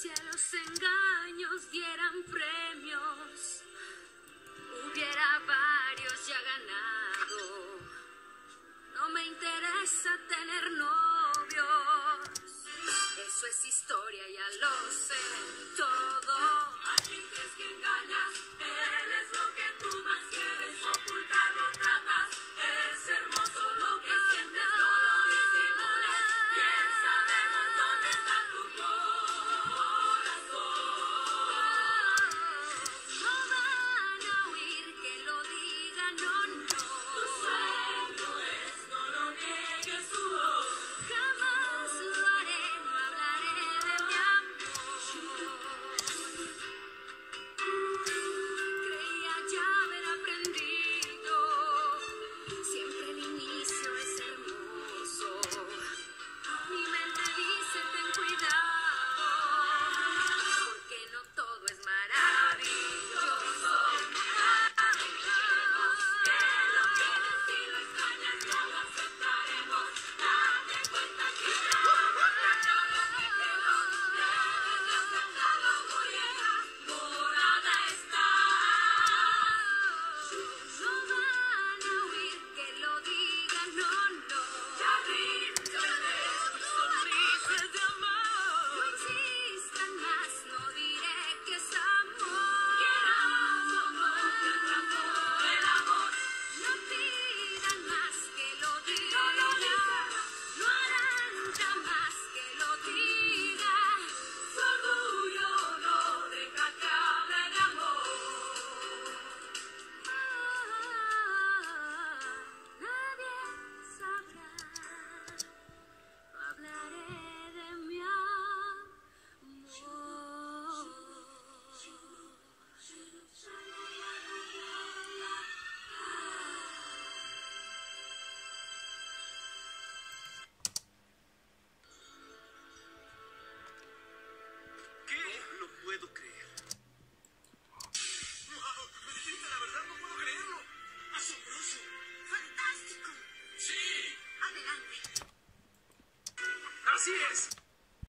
Si a los engaños dieran premios, hubiera varios ya ganado. No me interesa tener novios, eso es historia, ya lo sé todo. ¿A quién crees que engañas? Él es lo que tú más quieres, ocultarlo tratas. Es hermoso lo que sientes, no lo disimules. Bien sabemos dónde está tu corazón. No van a oír que lo diga, no, no. Tu sueño es, no lo niegues tu voz. Jamás lo haré, no hablaré de mi amor. Creía ya haber aprendido, siempre el inicio es hermoso. Mi mente dice ten cuidado, porque no todo es maravilloso. Que lo quieres y lo extrañas, no lo aceptaremos. Date cuenta que ya no debes de aceptarlo muy enamorada estás. No van a oír que lo digan, no, no. Ya ríndete, sonrisas de amor. No insistan más, no diré que es amor. Quieras o no, te atrapó el amor. No pidan más que lo digan. No harán jamás que lo diga. Su orgullo no deja que hable de amor. Nadie sabrá, no hablaré de mi amor. ¿Qué? No lo puedo creer. ¡Wow! Me dijiste la verdad, no puedo creerlo. ¡Asombroso! ¡Fantástico! ¡Sí! Adelante. ¡Así es!